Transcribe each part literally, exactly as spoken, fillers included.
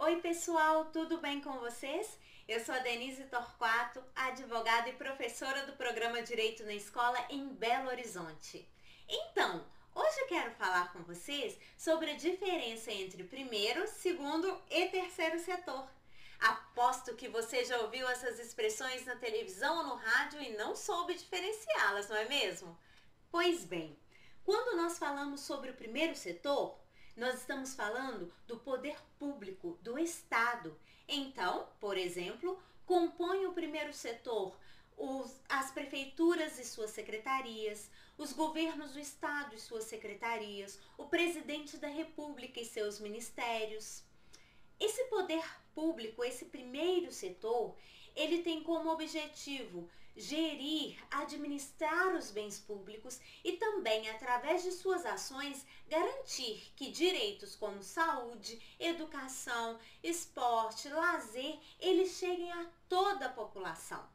Oi pessoal, tudo bem com vocês? Eu sou a Denise Torquato, advogada e professora do programa Direito na Escola em Belo Horizonte. Então, hoje eu quero falar com vocês sobre a diferença entre primeiro, segundo e terceiro setor. Aposto que você já ouviu essas expressões na televisão ou no rádio e não soube diferenciá-las, não é mesmo? Pois bem, quando nós falamos sobre o primeiro setor, nós estamos falando do poder público, do Estado. Então, por exemplo, compõe o primeiro setor os, as prefeituras e suas secretarias, os governos do Estado e suas secretarias, o presidente da República e seus ministérios. Esse poder público, esse primeiro setor, ele tem como objetivo gerir, administrar os bens públicos e também, através de suas ações, garantir que direitos como saúde, educação, esporte, lazer, eles cheguem a toda a população.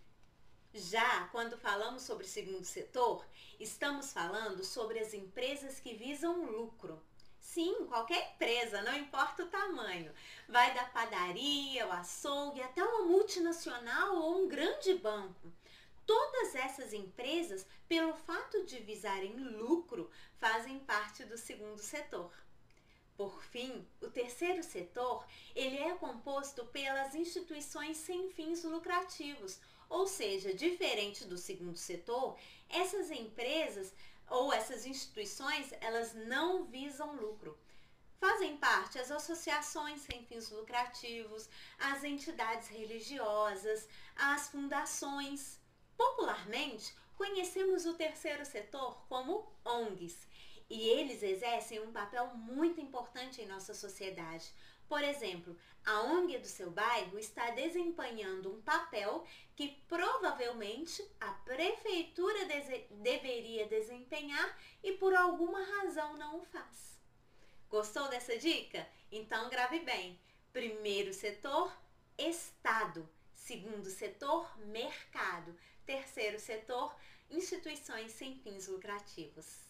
Já quando falamos sobre o segundo setor, estamos falando sobre as empresas que visam lucro. Sim, qualquer empresa, não importa o tamanho. Vai da padaria, o açougue, até uma multinacional ou um grande banco. Todas essas empresas, pelo fato de visarem lucro, fazem parte do segundo setor. Por fim, o terceiro setor, ele é composto pelas instituições sem fins lucrativos, ou seja, diferente do segundo setor, essas empresas ou essas instituições, elas não visam lucro. Fazem parte as associações sem fins lucrativos, as entidades religiosas, as fundações. Popularmente, conhecemos o terceiro setor como O N Gs, e eles exercem um papel muito importante em nossa sociedade. Por exemplo, a O N G do seu bairro está desempenhando um papel que provavelmente a prefeitura deveria desempenhar e por alguma razão não o faz. Gostou dessa dica? Então grave bem. Primeiro setor, Estado. Segundo setor, mercado. Terceiro setor, instituições sem fins lucrativos.